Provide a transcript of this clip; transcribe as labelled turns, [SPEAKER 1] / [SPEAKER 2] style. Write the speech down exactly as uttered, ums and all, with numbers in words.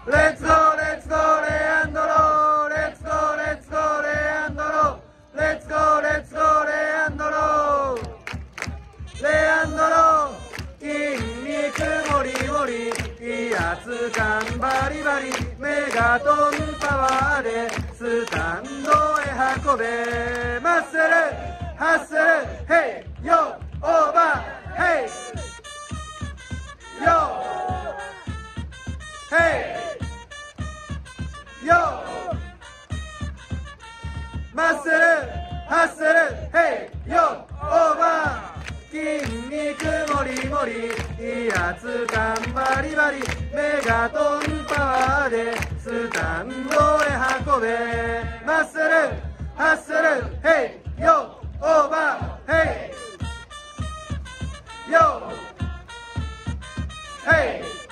[SPEAKER 1] レッツゴーレッツゴーレアンドローレッツゴーレッツゴーレアンドローレッツゴーレッツゴーレアンドローレアンドロー筋肉もりもり威圧感バリバリメガトンパワーでスタンドへ運べマッスルハッスルヘイヨオーバーヘイヨヘイヨマッスルハッスルヘイヨオーバー筋肉もりもり威圧感バリバリメガトンパワーでスタンドへ運べマッスルハッスルヘイヨオーバーヘイヨヘイ